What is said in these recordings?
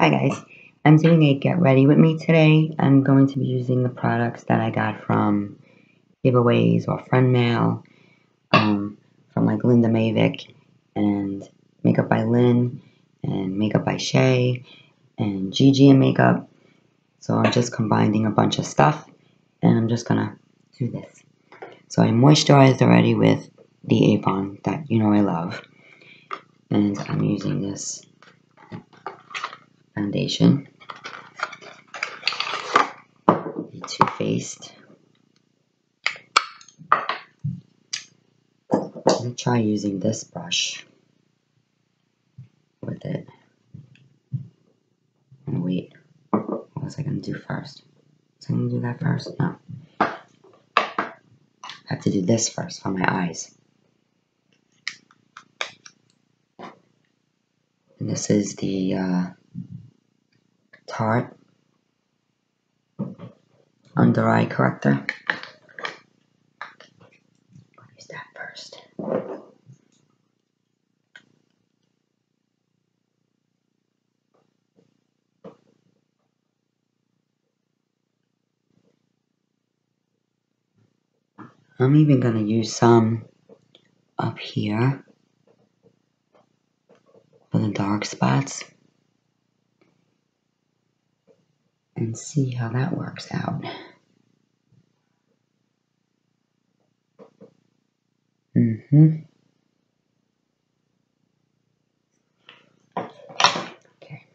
Hi guys, I'm doing a get ready with me today. I'm going to be using the products that I got from giveaways or friend mail, from like Linda Mavic and Makeup by Lynn and Makeup by Shay and Gigi and Makeup. So I'm just combining a bunch of stuff and I'm just gonna do this. So I moisturized already with the Avon that you know I love, and I'm using this foundation, Too Faced. I'm gonna try using this brush with it. And wait, what was I gonna do first? Was I gonna do that first? No. I have to do this first for my eyes. And this is the Tart Under Eye Corrector. I'll use that first. I'm even gonna use some up here for the dark spots and see how that works out. Okay.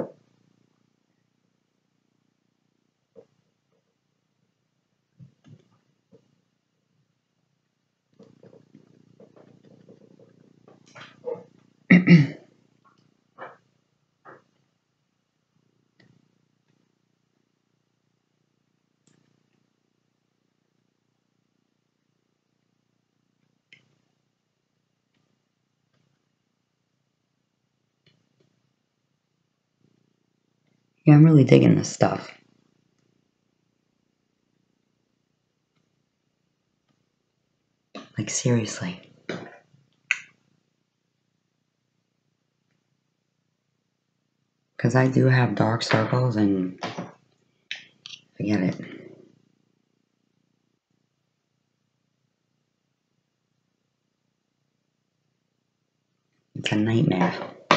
Yeah, I'm really digging this stuff. Like, seriously. Because I do have dark circles and forget it. It's a nightmare.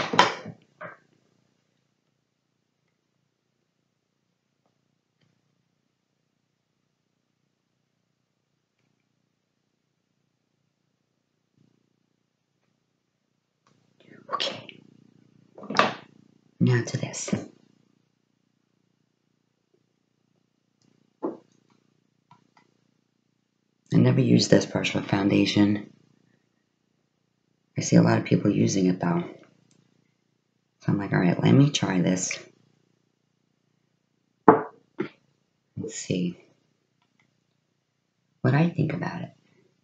Okay. Now to this. I never use this brush with foundation. I see a lot of people using it though. So I'm like, alright, let me try this. Let's see what I think about it.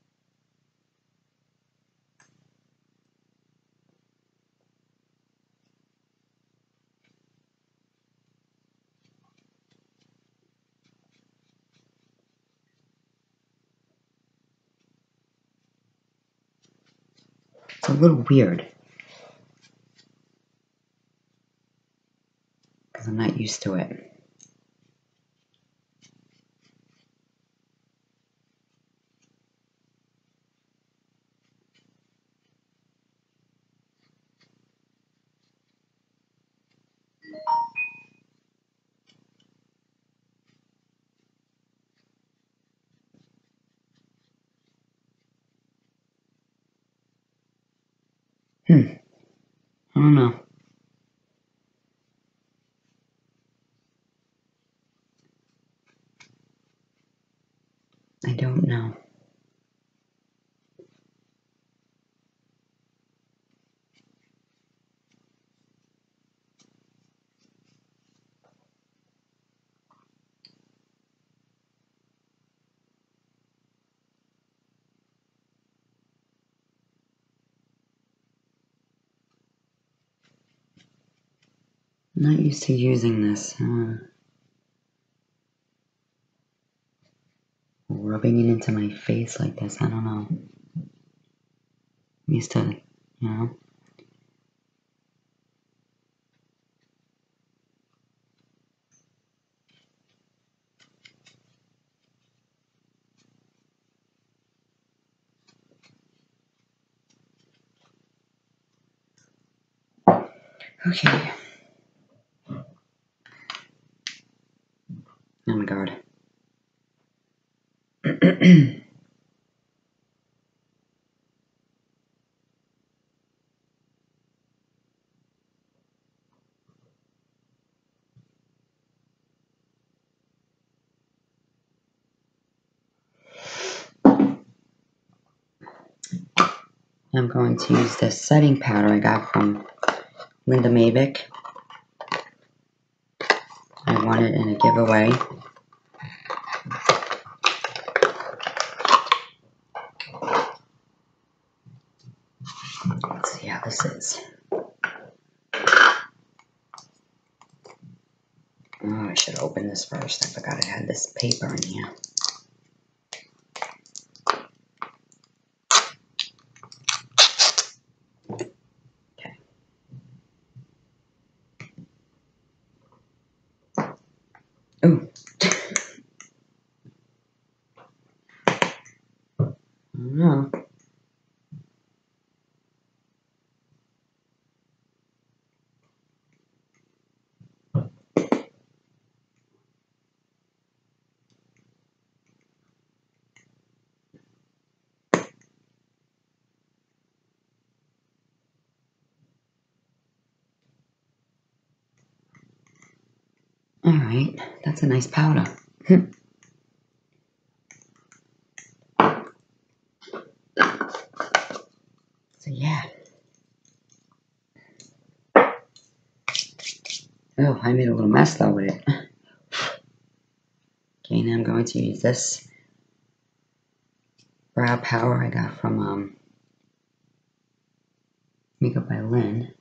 It's a little weird, because I'm not used to it. I don't know. I don't know. I'm not used to using this. Rubbing it into my face like this, I don't know. I'm used to, you know. Okay. Oh my god. I'm going to use this setting powder I got from Linda Mavic. I won it in a giveaway. Let's see how this is. Oh, I should open this first. I forgot I had this paper in here. Okay. Ooh. No. Alright, that's a nice powder. So yeah. Oh, I made a little mess though with it. Okay, now I'm going to use this brow powder I got from Makeup by Lynn.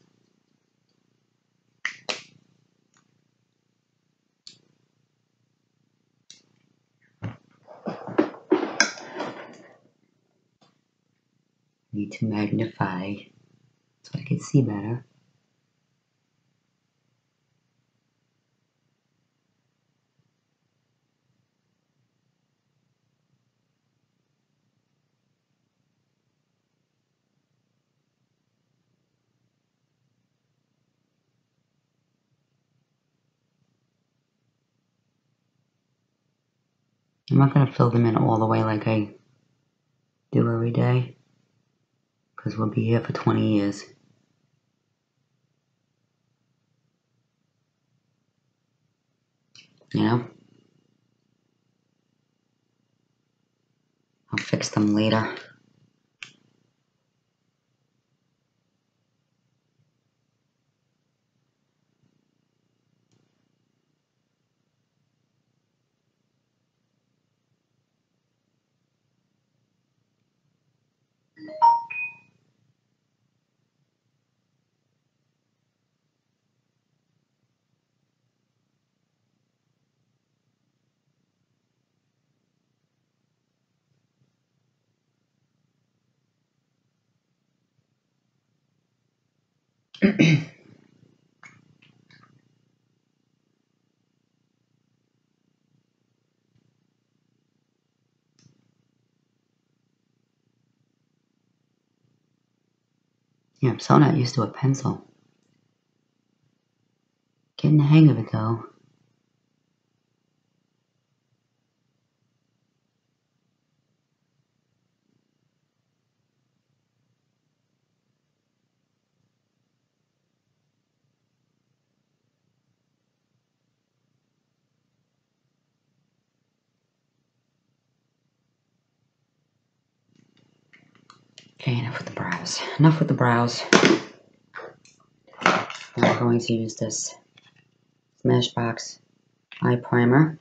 Need to magnify so I can see better. I'm not going to fill them in all the way like I do every day, because we'll be here for 20 years. You know? I'll fix them later. Yeah, I'm so not used to a pencil. Getting the hang of it though. Okay, enough with the brows. Enough with the brows. Now I'm going to use this Smashbox eye primer.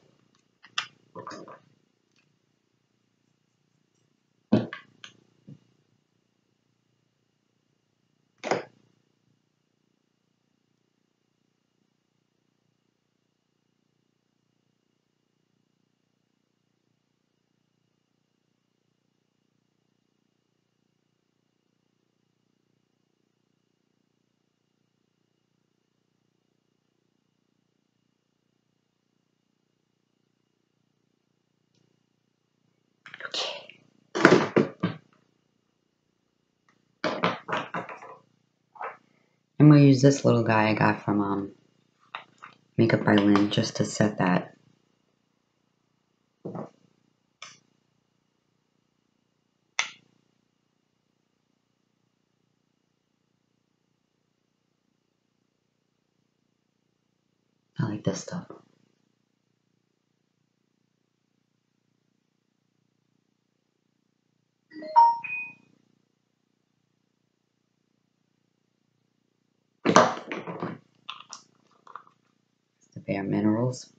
I'm going to use this little guy I got from Makeup by Lynn just to set that. I like this stuff. The Bare Minerals.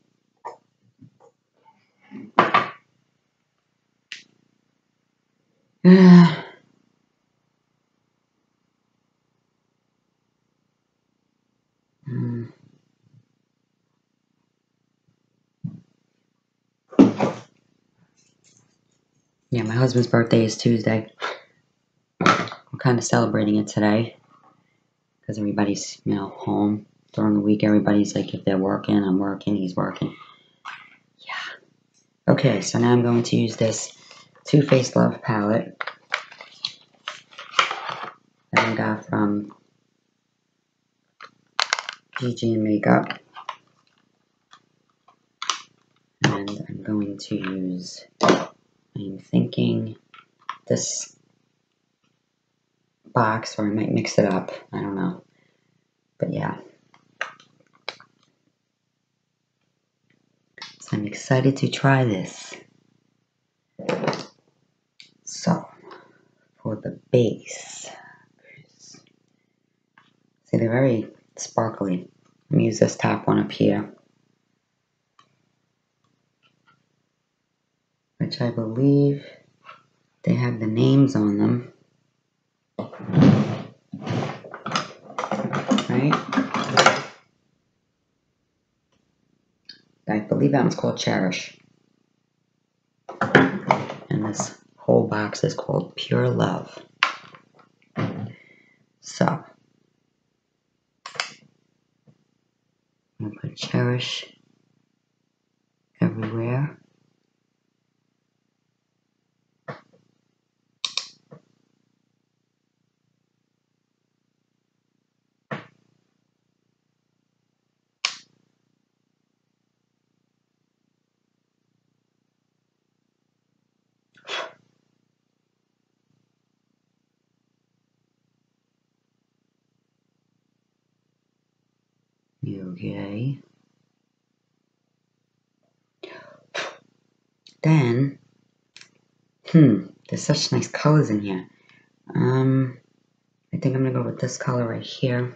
Yeah, my husband's birthday is Tuesday. We're kind of celebrating it today because everybody's, home. During the week, everybody's like, if they're working, I'm working, he's working. Yeah. Okay, so now I'm going to use this Too Faced Love palette that I got from PG Makeup. And I'm going to use, I'm thinking, this box, or I might mix it up. I don't know. But yeah. So I'm excited to try this. So, for the base. See, they're very sparkly. Let me use this top one up here, which I believe they have the names on them. Right? I believe that one's called Cherish. And this whole box is called Pure Love. So, I'm going to put Cherish everywhere. Okay. Then, there's such nice colors in here. I think I'm gonna go with this color right here.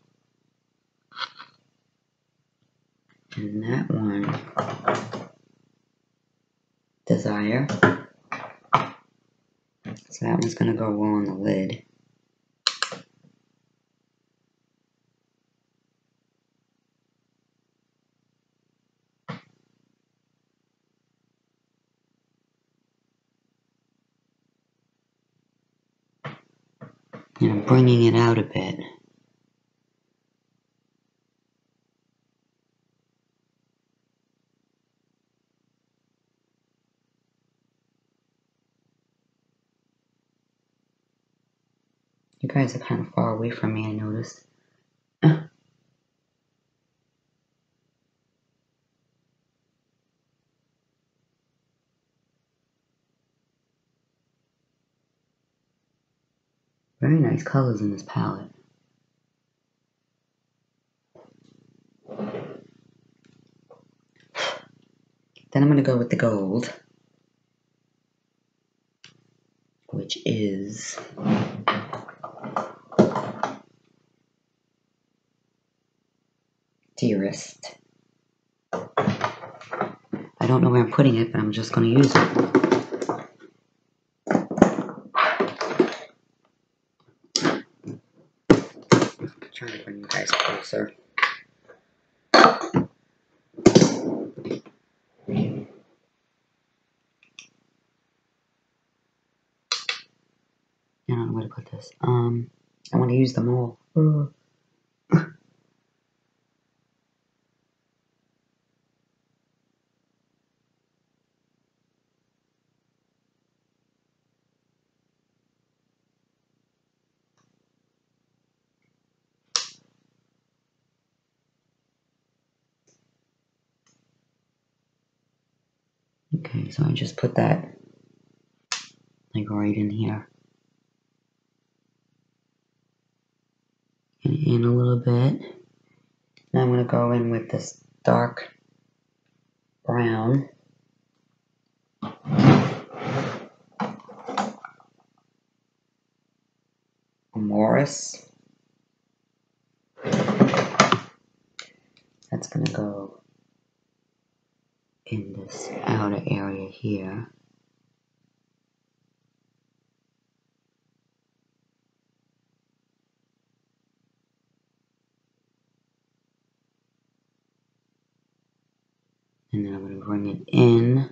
And that one, Desire. So that one's gonna go well on the lid. And I'm bringing it out a bit. You guys are kind of far away from me, I noticed. Very nice colors in this palette. Then I'm going to go with the gold, which is Dearest. I don't know where I'm putting it, but I'm just going to use it. I'm trying to bring you guys closer. I don't know where to put this. I want to use them all. Okay, so I just put that like right in here. And in a little bit. Now I'm going to go in with this dark brown. Morris. That's going to go in this outer area here. And then I'm going to bring it in.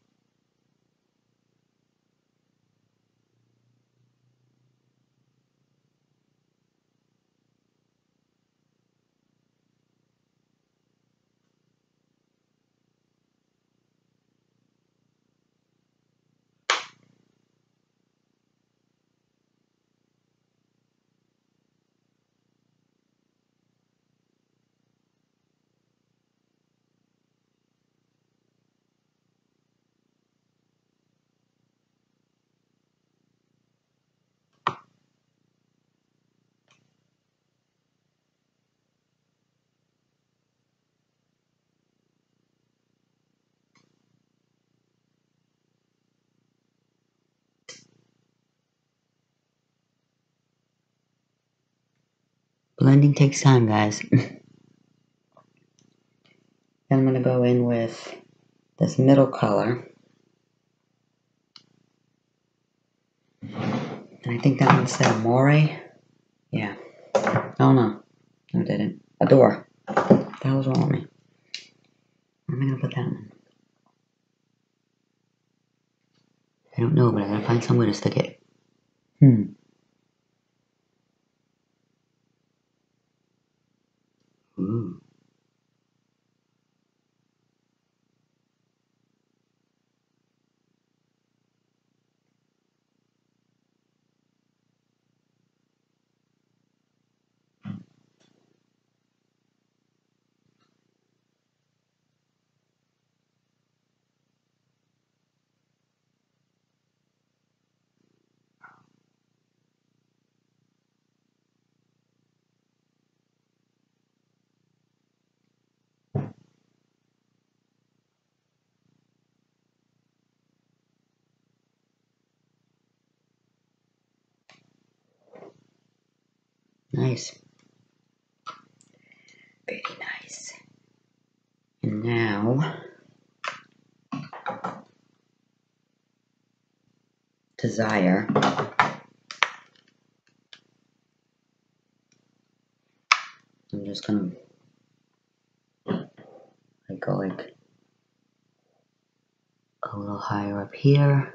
Blending takes time, guys. Then I'm going to go in with this middle color. And I think that one said Amore. Yeah. Oh no. No, it didn't. Adore. What the hell's wrong with me? Where am I going to put that one? I don't know, but I gotta find somewhere to stick it. Ooh. Nice. Very nice. And now, Desire. I'm just gonna go like a little higher up here.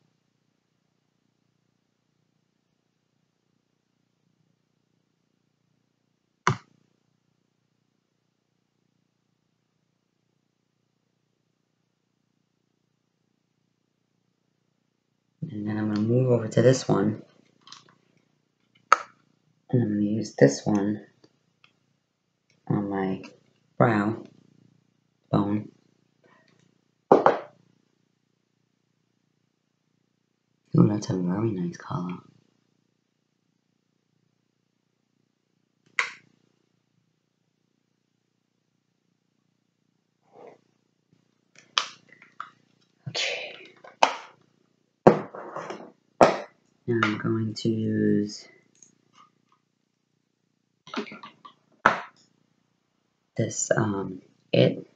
And then I'm gonna move over to this one. And I'm gonna use this one on my brow bone. Ooh, that's a very nice color. Okay. Now I'm going to use this It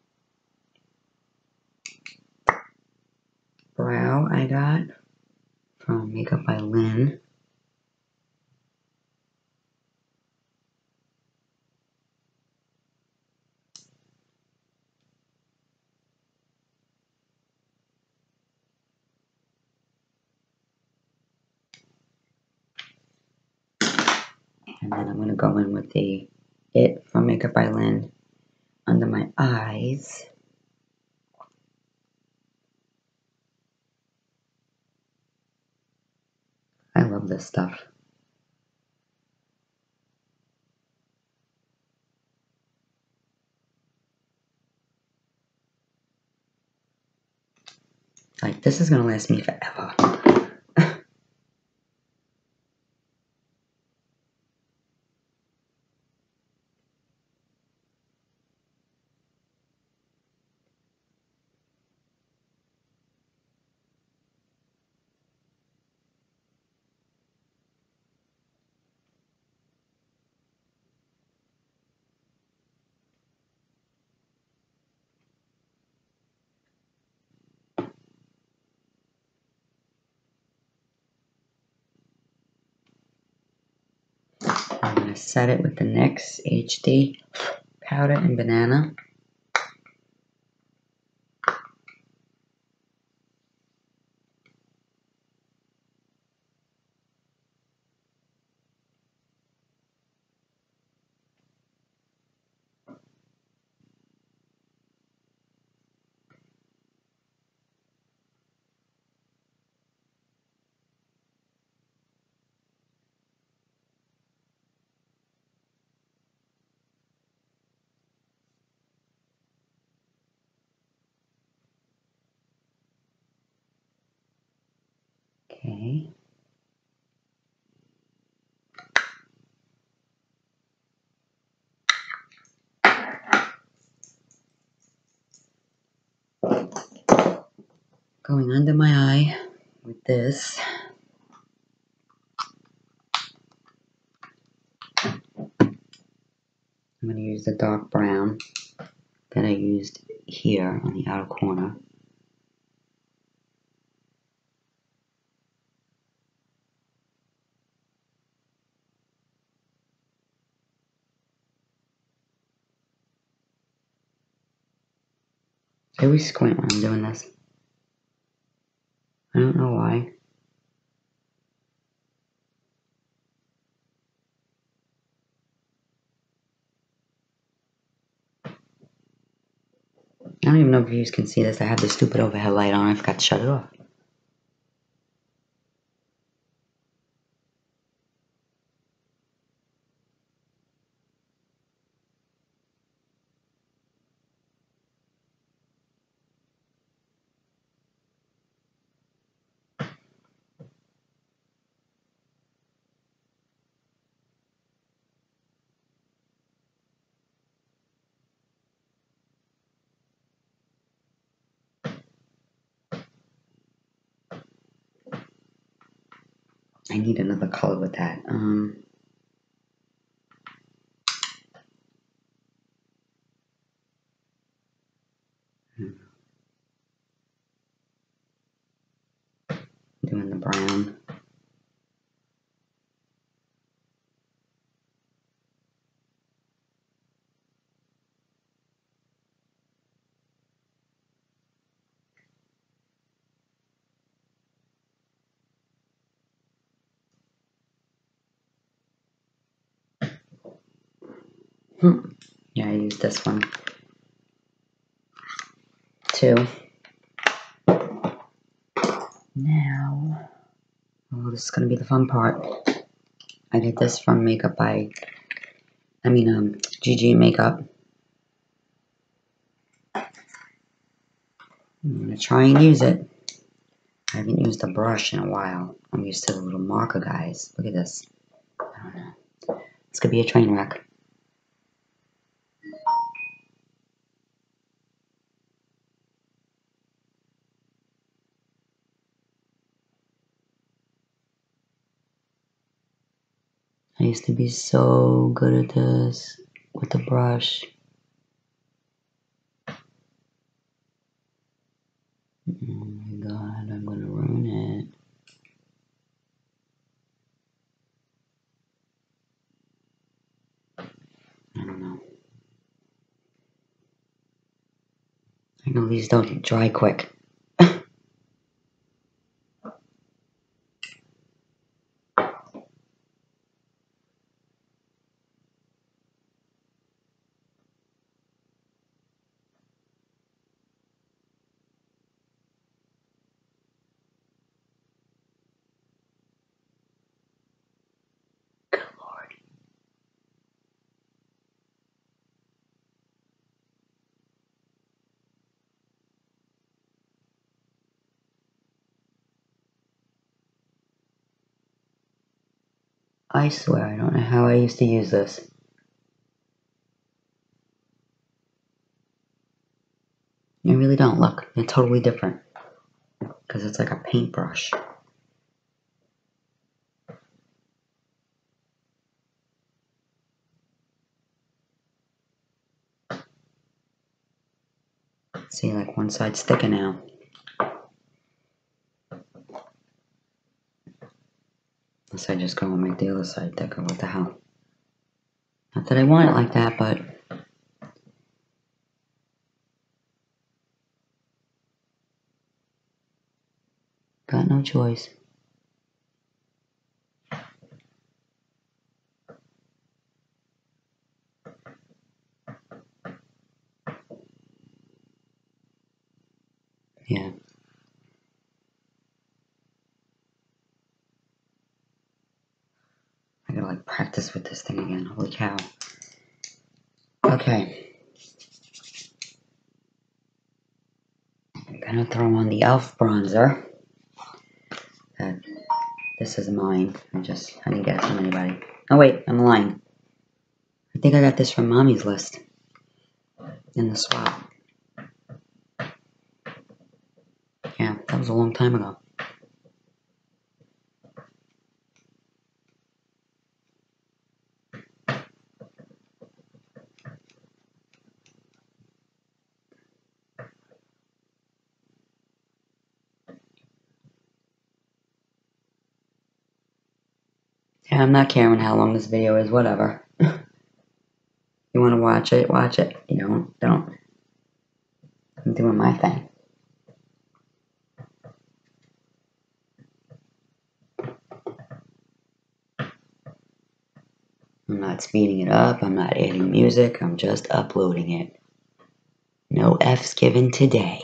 brow I got from Makeup by Lynn. And then I'm going to go in with the It from Makeup by Lynn under my eyes. I love this stuff. Like, this is gonna last me forever. I'm gonna set it with the NYX HD powder and banana. Okay. Going under my eye with this. I'm going to use the dark brown that I used here on the outer corner. I always squint when I'm doing this. I don't know why. I don't even know if you can see this. I have the stupid overhead light on. I forgot to shut it off. I need another color with that. Doing the brown. Yeah, I used this one too. Now, oh, this is gonna be the fun part. I did this from GG Makeup. I'm gonna try and use it. I haven't used a brush in a while. I'm used to the little marker guys. Look at this. I don't know. This could be a train wreck. I used to be so good at this with the brush. Oh my god, I'm gonna ruin it. I don't know. I know these don't dry quick. Good lord. I swear, I don't know how I used to use this. I really don't. Look, they're totally different. Because it's like a paintbrush. See, like one side's thicker now. Unless I just go and make the other side thicker. What the hell? Not that I want it like that, but... got no choice. Yeah. I gotta like practice with this thing again. Holy cow. Okay. I'm gonna throw on the e.l.f. bronzer. This is mine. I didn't get it from anybody. Oh wait, I'm lying. I think I got this from Mommy's list. In the swap. Yeah, that was a long time ago. Yeah, I'm not caring how long this video is, whatever. You want to watch it, watch it. You don't. I'm doing my thing. I'm not speeding it up, I'm not adding music, I'm just uploading it. No F's given today.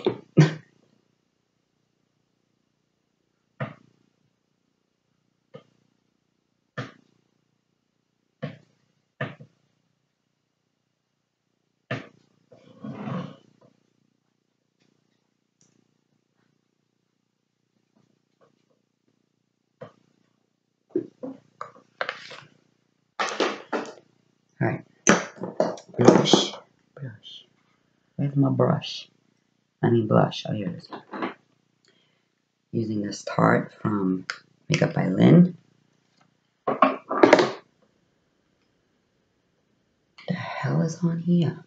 Alright. Brush. Where's my brush? I mean blush. Oh, here it is. Using this Tart from Makeup by Lynn. What the hell is on here?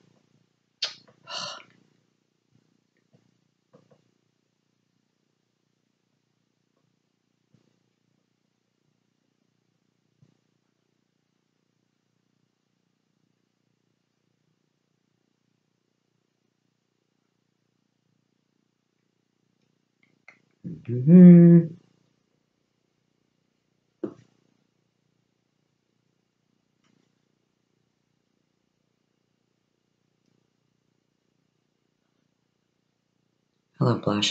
Hello, blush.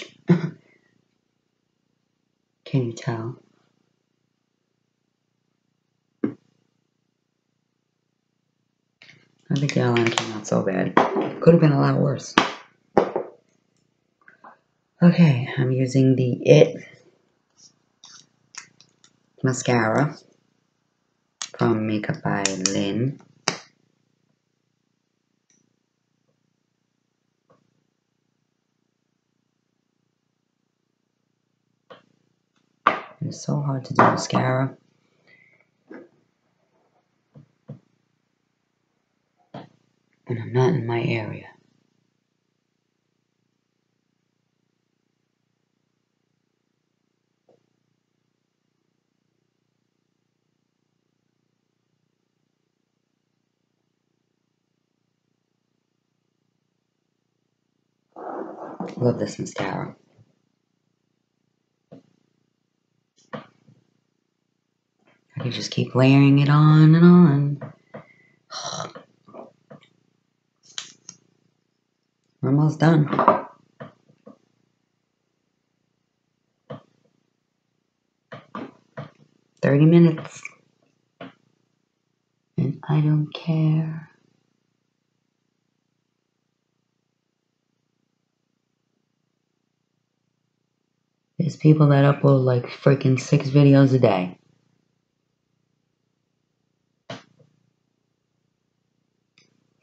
Can you tell? I think the eyeliner came out so bad. Could have been a lot worse. Okay, I'm using the It mascara from Makeup by Lynn. It's so hard to do mascara. And I'm not in my area. Love this mascara. I can just keep layering it on and on. We're almost done. $30 and I don't care. There's people that upload like freaking 6 videos a day.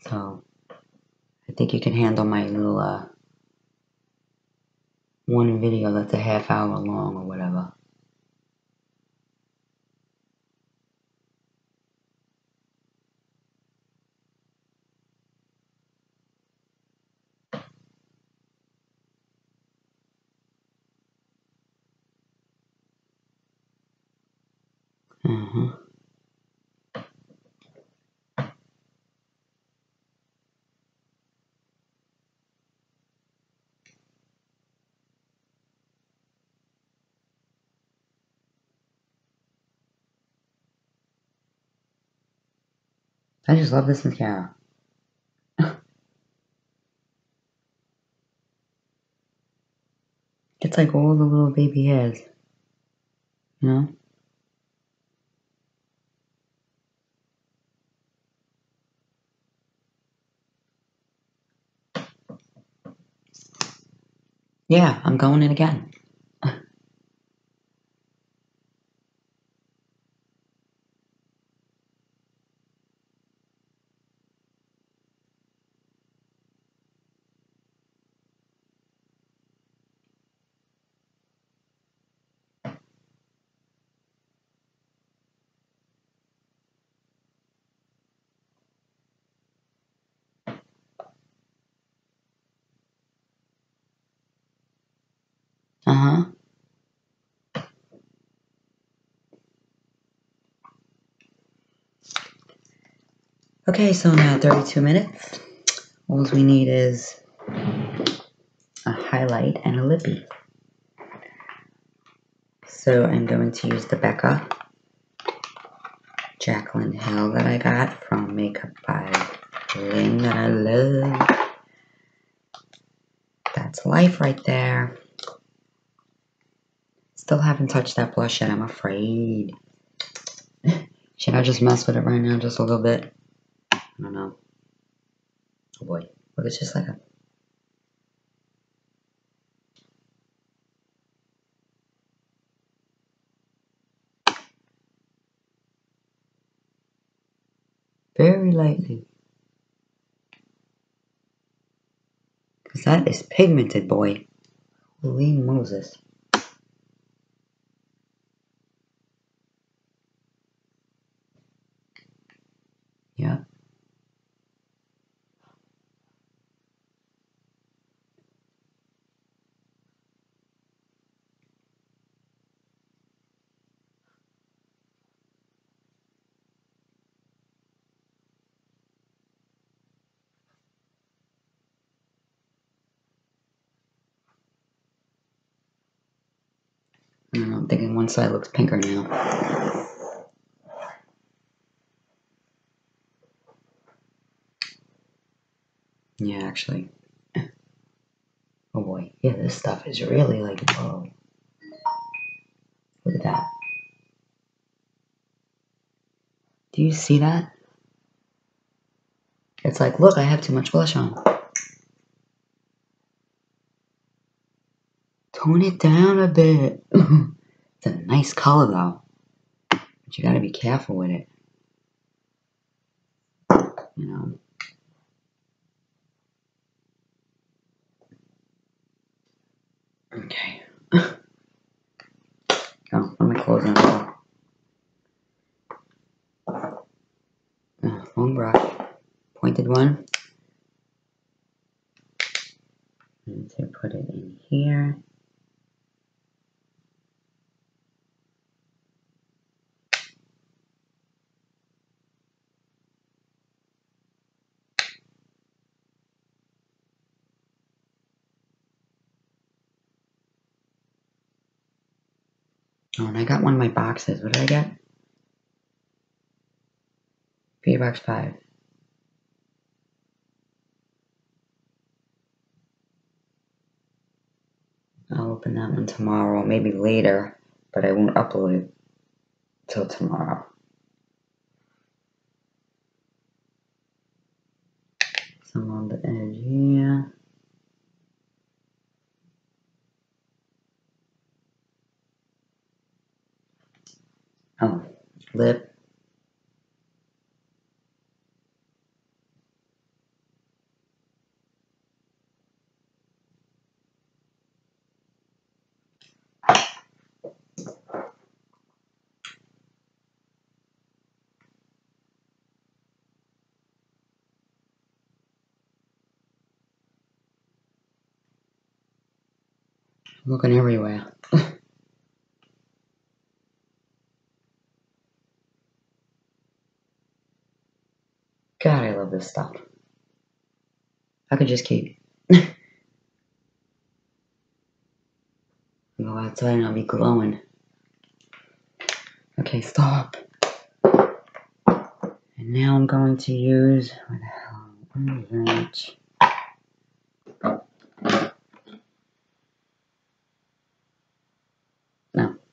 So I think you can handle my little one video that's a half hour long or whatever. I just love this mascara. It's like all the little baby hairs, you know? Yeah, I'm going in again. Uh-huh. Okay, so now 32 minutes. All we need is a highlight and a lippy. So I'm going to use the Becca Jaclyn Hill that I got from Makeup by Lynn that I love. That's life right there. Still haven't touched that blush yet, I'm afraid. Should I just mess with it right now just a little bit? I don't know. Oh boy. Look, it's just like a... Very lightly. Because that is pigmented, boy. Holy Moses. Yeah. I don't know, I'm thinking one side looks pinker now. Yeah, actually. Oh boy. Yeah, this stuff is really like, whoa. Look at that. Do you see that? It's like, look, I have too much blush on. Tone it down a bit. It's a nice color though. But you gotta be careful with it. You know. Okay. Oh, let me close on. Long brush. Pointed one. And to put it in here. Oh, and I got one of my boxes. What did I get? Beauty Box 5. I'll open that one tomorrow, maybe later, but I won't upload it till tomorrow. Some on the edge here. Oh, lip. looking everywhere. God, I love this stuff. I could just keep. Go outside and I'll be glowing. Okay, stop. And now I'm going to use, where the hell is it? No.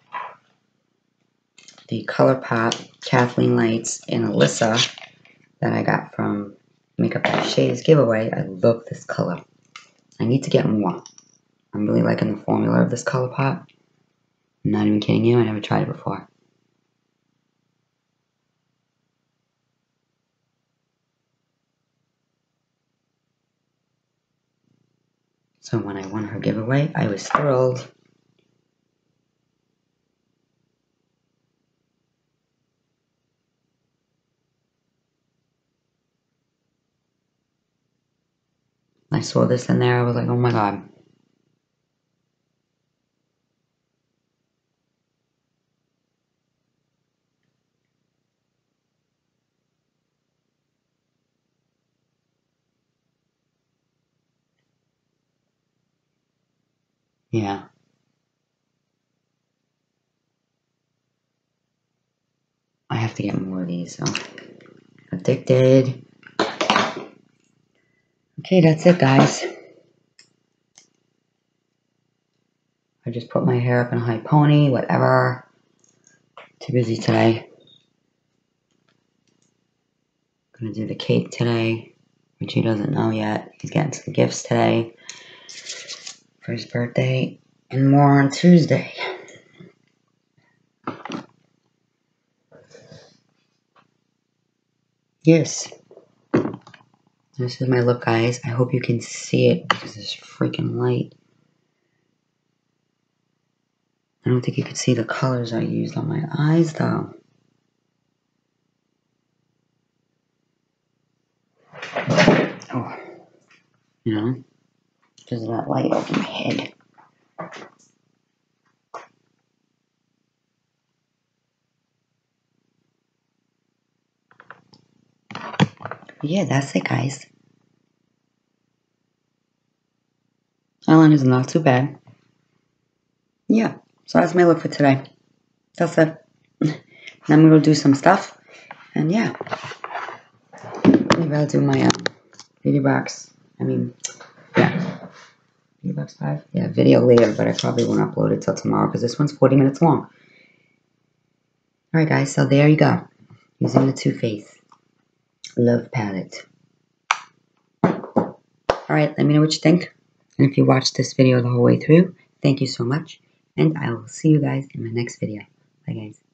The ColourPop Kathleen Lights in Alyssa that I got from Makeup By Shades giveaway. I love this color. I need to get more. I'm really liking the formula of this ColourPop. I'm not even kidding you, I never tried it before. So when I won her giveaway, I was thrilled. I saw this in there, I was like, oh my god. Yeah. I have to get more of these, so. Addicted. Okay, that's it, guys. I just put my hair up in a high pony, whatever. Too busy today. Gonna do the cake today, which he doesn't know yet. He's getting some gifts today for his birthday, and more on Tuesday. Yes. This is my look, guys. I hope you can see it because it's freaking light. I don't think you could see the colors I used on my eyes, though. Oh, you know, because of that light over my head. But yeah, that's it, guys. Eyeliner is not too bad. Yeah, so that's my look for today. That's it. Now I'm gonna do some stuff, and yeah, maybe I'll do my beauty box. Yeah, beauty box 5. Yeah, video later, but I probably won't upload it till tomorrow because this one's 40 minutes long. All right, guys. So there you go. Using the Too Faced Love Palette. All right, let me know what you think, and if you watched this video the whole way through, thank you so much, and I will see you guys in my next video. Bye, guys.